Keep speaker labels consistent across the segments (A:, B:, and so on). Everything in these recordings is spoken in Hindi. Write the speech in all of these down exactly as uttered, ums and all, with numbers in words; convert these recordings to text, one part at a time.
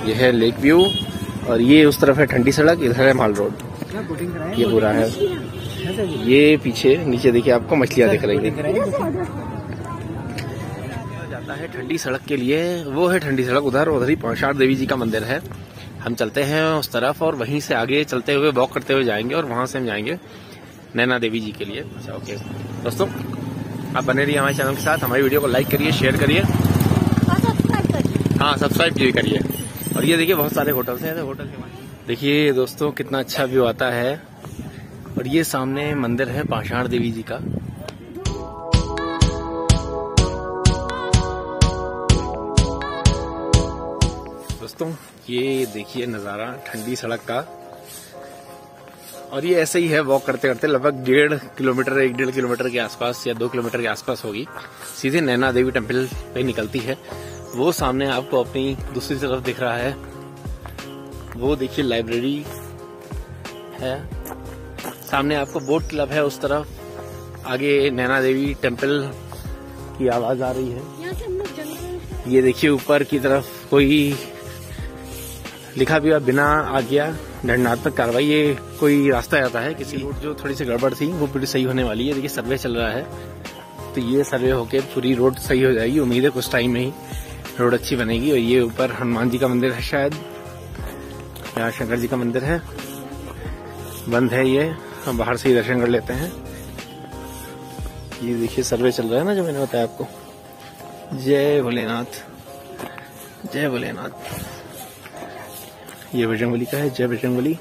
A: ये है लेक व्यू और ये उस तरफ है ठंडी सड़क, इधर है माल रोड। ये पूरा है। ये पीछे नीचे देखिए आपको मछलियाँ दिख रही है। जाता है ठंडी सड़क के लिए, वो है ठंडी सड़क उधर, उधर ही पाषाण देवी जी का मंदिर है। हम चलते हैं उस तरफ और वहीं से आगे चलते हुए वॉक करते हुए जाएंगे और वहां से हम जाएंगे नैना देवी जी के लिए। अच्छा ओके दोस्तों, आप बने रहिए हमारे चैनल के साथ। हमारी वीडियो को लाइक करिए, शेयर करिए, हाँ सब्सक्राइब भी करिए। और ये देखिए बहुत सारे होटल्स हैं। होटल के देखिए दोस्तों कितना अच्छा व्यू आता है। और ये सामने मंदिर है पाषाण देवी जी का। दोस्तों ये देखिए नज़ारा ठंडी सड़क का। और ये ऐसे ही है वॉक करते करते लगभग डेढ़ किलोमीटर एक डेढ़ किलोमीटर के आसपास या दो किलोमीटर के आसपास होगी, सीधे नैना देवी टेम्पल पे निकलती है। वो सामने आपको अपनी दूसरी तरफ दिख रहा है, वो देखिए लाइब्रेरी है। सामने आपको बोट क्लब है उस तरफ। आगे नैना देवी टेम्पल की आवाज आ रही है। ये देखिए ऊपर की तरफ कोई लिखा भी हुआ बिना आज्ञा दंडात्मक कार्रवाई। ये कोई रास्ता आता है किसी रोड जो थोड़ी सी गड़बड़ थी वो पूरी सही होने वाली है। देखिए सर्वे चल रहा है, तो ये सर्वे होके पूरी रोड सही हो जाएगी। उम्मीद है कुछ टाइम में ही रोड अच्छी बनेगी। और ये ऊपर हनुमान जी का मंदिर है, शायद यहाँ शंकर जी का मंदिर है। बंद है ये, हम बाहर से ही दर्शन कर लेते हैं। ये देखिए सर्वे चल रहा है ना जो मैंने बताया आपको। जय भोलेनाथ, जय भोलेनाथ। ये बजरंगबली का है, जय बजरंगबली।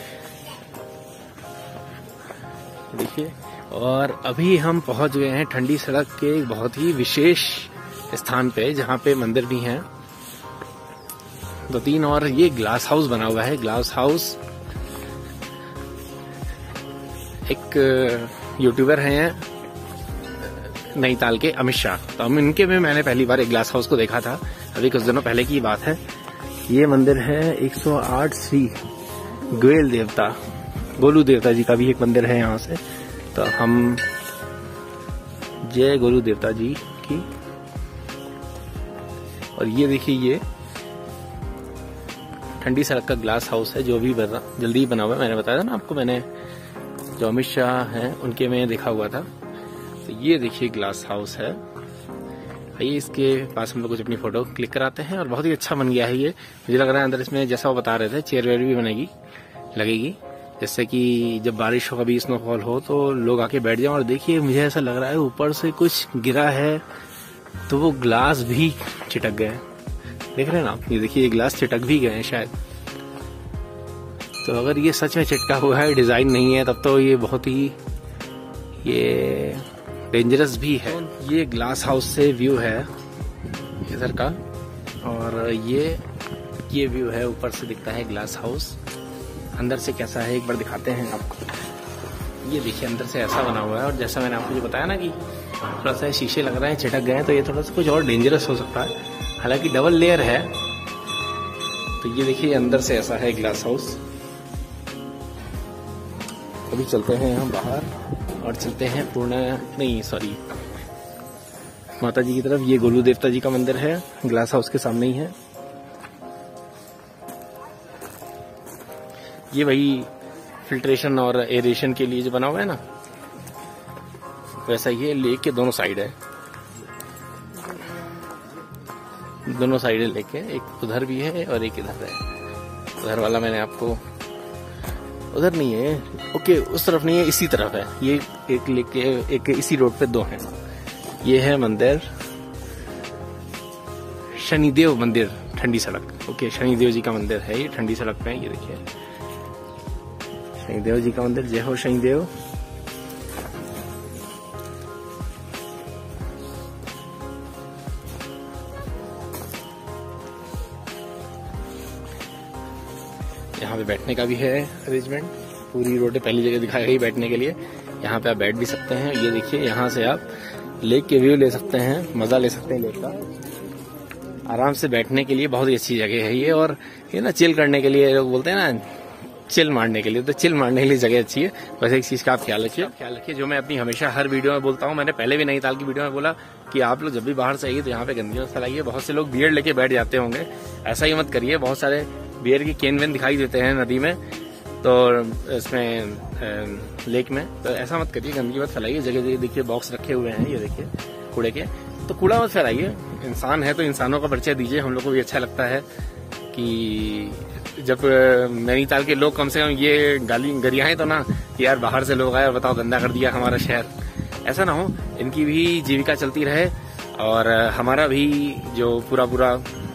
A: देखिए और अभी हम पहुंच गए हैं ठंडी सड़क के एक बहुत ही विशेष स्थान पे, जहाँ पे मंदिर भी हैं दो तीन। और ये ग्लास हाउस बना हुआ है। ग्लास हाउस एक यूट्यूबर हैं नैनीताल के अमित शाह, तो हम इनके में मैंने पहली बार एक ग्लास हाउस को देखा था, अभी कुछ दिनों पहले की बात है। ये मंदिर है एक सौ आठ श्री गोयल देवता, गोलू देवता जी का भी एक मंदिर है यहाँ से। तो हम जय गोलू देवता जी की। और ये देखिए ये ठंडी सड़क का ग्लास हाउस है जो भी बना, जल्दी बना हुआ है। मैंने बताया था ना आपको, मैंने जो अमित शाह हैं उनके में देखा हुआ था। तो ये देखिए ग्लास हाउस है। आइए इसके पास हम लोग कुछ अपनी फोटो क्लिक कराते हैं। और बहुत ही अच्छा बन गया है ये, मुझे लग रहा है अंदर इसमें जैसा वो बता रहे थे चेयर वेयर भी बनेगी, लगेगी, जैसे कि जब बारिश हो कभी स्नोफॉल हो तो लोग आके बैठ जाएं। और देखिए मुझे ऐसा लग रहा है ऊपर से कुछ गिरा है तो वो ग्लास भी चिटक गए, देख रहे हैं ना आप। ये देखिए ये ग्लास चिटक भी गए हैं शायद। तो अगर ये सच में चिटका हुआ है, डिजाइन नहीं है, तब तो ये बहुत ही ये डेंजरस भी है। ये ग्लास हाउस से व्यू है इधर का। और ये ये व्यू है, ऊपर से दिखता है ग्लास हाउस। अंदर से कैसा है एक बार दिखाते हैं आपको। ये देखिए अंदर से ऐसा बना हुआ है। और जैसा मैंने आपको जो बताया ना कि थोड़ा सा शीशे लग रहे हैं, चिटक गए हैं, तो ये थोड़ा सा कुछ और डेंजरस हो सकता है। हालांकि डबल लेयर है। तो ये देखिए अंदर से ऐसा है ग्लास हाउस। अभी चलते हैं हम बाहर और चलते हैं पूर्ण नहीं सॉरी माता जी की तरफ। ये गोलू देवता जी का मंदिर है, ग्लास हाउस के सामने ही है। ये वही फिल्ट्रेशन और एरेशन के लिए जो बना हुआ है ना, वैसा ही है। लेक के दोनों साइड है, दोनों साइड लेक है। एक उधर भी है और एक इधर है। उधर वाला मैंने आपको, उधर नहीं है, ओके उस तरफ नहीं है, इसी तरफ है। ये एक लेके एक इसी रोड पे दो हैं। ये है मंदिर शनिदेव मंदिर ठंडी सड़क। ओके शनिदेव जी का मंदिर है ये ठंडी सड़क पे। ये देखिए शनिदेव जी का मंदिर। जय हो शनिदेव। यहाँ पे बैठने का भी है अरेंजमेंट। पूरी रोड पहली जगह दिखाई गई बैठने के लिए। यहाँ पे आप बैठ भी सकते हैं। ये देखिए यहाँ से आप लेक के व्यू ले सकते हैं, मजा ले सकते हैं लेक का। आराम से बैठने के लिए बहुत ही अच्छी जगह है ये। और ये ना चिल करने के लिए, लोग बोलते हैं ना चिल मारने के लिए, तो चिल मारने के लिए जगह अच्छी है। बस एक चीज का आप ख्याल रखिए ख्याल रखिए जो मैं अपनी हमेशा हर वीडियो में बोलता हूँ। मैंने पहले भी नैनीताल की वीडियो में बोला कि आप लोग जब भी बाहर से आइए तो यहाँ पे गंदगी मत फैलाइए। बहुत से लोग बियर्ड लेके बैठ जाते होंगे, ऐसा ही मत करिए। बहुत सारे बियर के केन वेन दिखाई देते हैं नदी में, तो इसमें लेक में, तो ऐसा मत करिए, गंदगी मत फैलाइए। जगह जगह देखिए बॉक्स रखे हुए हैं, ये देखिए कूड़े के, तो कूड़ा मत फैलाइए। इंसान है तो इंसानों का परिचय दीजिए। हम लोग को भी अच्छा लगता है कि जब नैनीताल के लोग कम से कम ये गाली गरियाएं तो ना कि यार बाहर से लोग आए और बताओ गंदा कर दिया हमारा शहर, ऐसा ना हो। इनकी भी जीविका चलती रहे और हमारा भी जो पूरा पूरा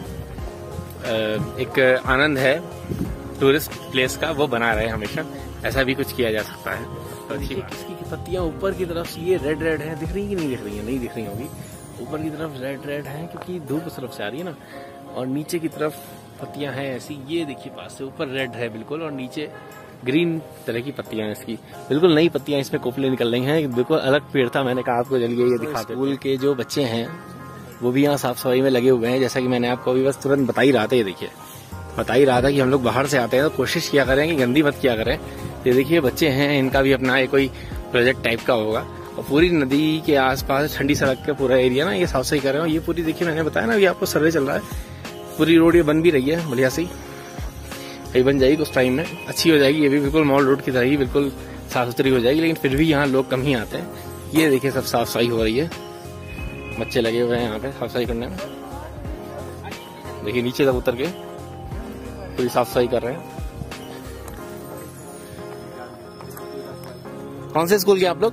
A: एक आनंद है टूरिस्ट प्लेस का वो बना रहे हमेशा। ऐसा भी कुछ किया जा सकता है। तो देखिए किसकी पत्तियां ऊपर की तरफ ये रेड रेड है, दिख रही है कि नहीं दिख रही है? नहीं दिख रही होगी। ऊपर की तरफ रेड रेड है क्योंकि धूप उस तरफ से आ रही है ना, और नीचे की तरफ पत्तियां हैं ऐसी, ये देखिए पास से ऊपर रेड है बिल्कुल और नीचे ग्रीन तरह की पत्तियां हैं इसकी, बिल्कुल नई पत्तियां इसमें कोपले निकल रही हैं। बिल्कुल अलग पेड़ था, मैंने कहा आपको चलिए ये दिखाते। स्कूल के जो बच्चे हैं वो भी यहाँ साफ सफाई में लगे हुए हैं, जैसा कि मैंने आपको अभी बस तुरंत बता ही रहा था। ये देखिए बता ही रहा था कि हम लोग बाहर से आते हैं तो कोशिश किया करें कि गंदी मत किया करें। ये देखिए बच्चे हैं, इनका भी अपना एक कोई प्रोजेक्ट टाइप का होगा, और पूरी नदी के आसपास ठंडी सड़क का पूरा एरिया ना ये साफ सफाई कर रहे हो। ये पूरी देखिए मैंने बताया ना अभी आपको सर्वे चल रहा है, पूरी रोड ये बन भी रही है बढ़िया सी, कहीं बन जाएगी कुछ टाइम में, अच्छी हो जाएगी। ये भी बिल्कुल मॉल रोड की तरह ही बिल्कुल साफ सुथरी हो जाएगी, लेकिन फिर भी यहाँ लोग कम ही आते हैं। ये देखिए सब साफ सफाई हो रही है, बच्चे लगे हुए हैं यहाँ पे साफ सफाई करने में। देखिए नीचे तक उतर के पूरी साफ सफाई कर रहे हैं। कौन से स्कूल के आप लोग?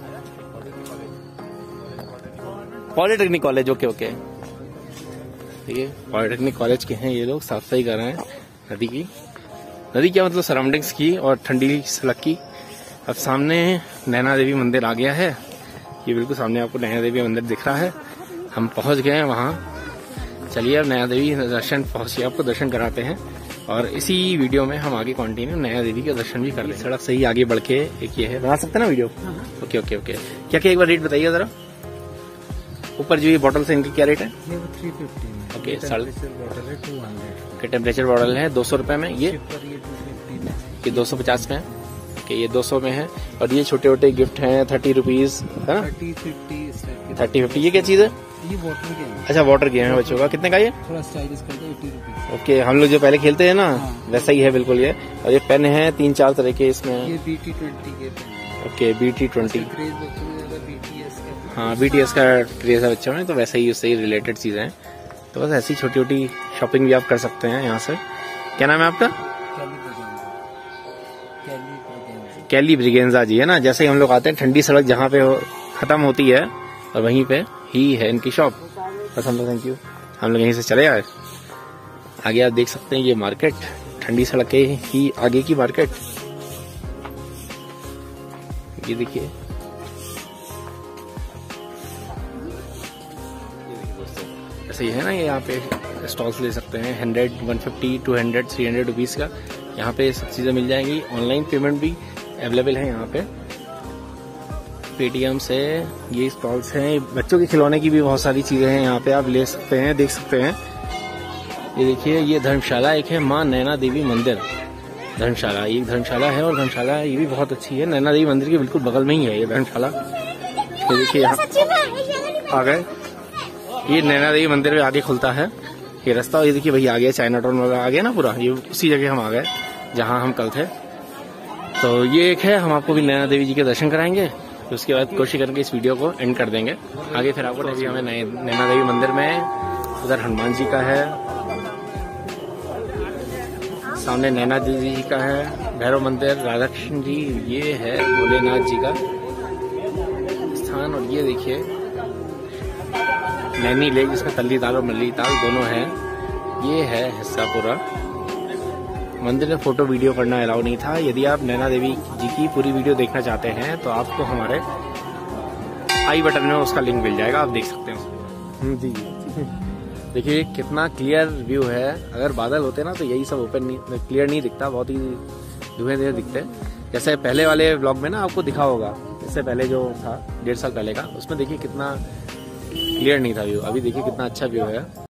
A: Polytechnic college. ओके ओके, ठीक है, पॉलिटेक्निक कॉलेज के हैं ये लोग, साफ सफाई कर रहे हैं नदी की। नदी क्या मतलब सराउंडिंग्स की और ठंडी सड़क की। अब सामने नैना देवी मंदिर आ गया है, ये बिल्कुल सामने आपको नैना देवी मंदिर दिख रहा है। हम पहुंच गए हैं वहां। चलिए अब नैना देवी दर्शन पहुंचिए, आपको दर्शन कराते हैं, और इसी वीडियो में हम आगे कंटिन्यू नैना देवी के दर्शन भी कर लेंगे। सड़क से ही आगे बढ़ के एक ये है, बना सकते हैं ना वीडियो? ओके ओके ओके, क्या क्या एक बार रेट बताइए जरा। ऊपर जो ये बॉटल से इनकी क्या रेट है? ये थ्री फिफ्टी में। ओके, बॉटल है टू हंड्रेड के, टेम्परेचर बॉटल है दो सौ रुपए में। ये ये दो सौ पचास में है, ओके ये दो सौ में है। और ये छोटे छोटे गिफ्ट हैं थर्टी रुपीज है ना, थर्टी फिफ्टी थर्टी फिफ्टी। ये क्या चीज है? ये वाटर गेम। अच्छा वाटर गेम है बच्चों का, कितने का ये? थोड़ा स्टाइलिश करके एटी रुपीज। ओके, हम लोग जो पहले खेलते हैं ना वैसा ही है बिल्कुल ये। और ये पेन है तीन चार तरह के इसमें, ये बी टी ट्वेंटी के pen. Okay B T twenty, हाँ बी टी एस का क्रेज है बच्चों में, तो वैसे ही उससे ही रिलेटेड चीजें हैं। तो बस ऐसी छोटी छोटी शॉपिंग भी आप कर सकते हैं यहाँ से। क्या नाम है आपका? कैली ब्रिगेंजा जी है ना। जैसे ही हम लोग आते हैं ठंडी सड़क जहाँ पे खत्म होती है और वहीं पे ही है इनकी शॉप। बस हम लोग थैंक यू हम लोग यहीं से चले आए। आगे आप देख सकते हैं ये मार्केट, ठंडी सड़क के ही आगे की मार्केट। ये देखिए ऐसे ही है ना, ये यहाँ पे स्टॉल्स ले सकते हैं hundred one fifty two hundred three hundred rupees का। यहाँ पे सब चीजें मिल जाएंगी। ऑनलाइन पेमेंट भी अवेलेबल है यहाँ पे, पेटीएम से। ये स्टॉल्स हैं, बच्चों के खिलौने की भी बहुत सारी चीजें हैं यहाँ पे, आप ले सकते हैं, देख सकते हैं। ये देखिए ये धर्मशाला एक है, माँ नैना देवी मंदिर धर्मशाला। ये धर्मशाला है और धर्मशाला ये भी बहुत अच्छी है, नैना देवी मंदिर के बिल्कुल बगल में ही है ये धर्मशाला। तो देखिए यहाँ आ गए, ये नैना देवी मंदिर में आगे खुलता है ये रास्ता। ये देखिए भैया आ गया, चाइना टाउन वाला आ गया ना पूरा, ये उसी जगह हम आ गए जहाँ हम कल थे। तो ये एक है, हम आपको भी नैना देवी जी के दर्शन कराएंगे, तो उसके बाद कोशिश करके इस वीडियो को एंड कर देंगे। आगे फिर आपको अभी हमें नैना देवी मंदिर में, उधर हनुमान जी का है, सामने नैना देवी जी का है, भैरव मंदिर, राधा कृष्ण जी, ये है भोलेनाथ जी का स्थान। और ये देखिए नैनी लेक, जिसमें तल्ली ताल और मल्ली ताल दोनों हैं। ये है हिस्सा पूरा। मंदिर में फोटो वीडियो करना अलाउ नहीं था। यदि आप नैना देवी जी की पूरी वीडियो देखना चाहते हैं तो आपको हमारे आई बटन में उसका लिंक मिल जाएगा, आप देख सकते हैं जी। देखिए कितना क्लियर व्यू है। अगर बादल होते ना तो यही सब ओपन नहीं, क्लियर नहीं दिखता, बहुत ही धुएं धुएं दिखते। जैसे पहले वाले व्लॉग में ना आपको दिखा होगा, इससे पहले जो था डेढ़ साल पहले का, उसमें देखिए कितना क्लियर नहीं था व्यू। अभी देखिए कितना अच्छा व्यू है।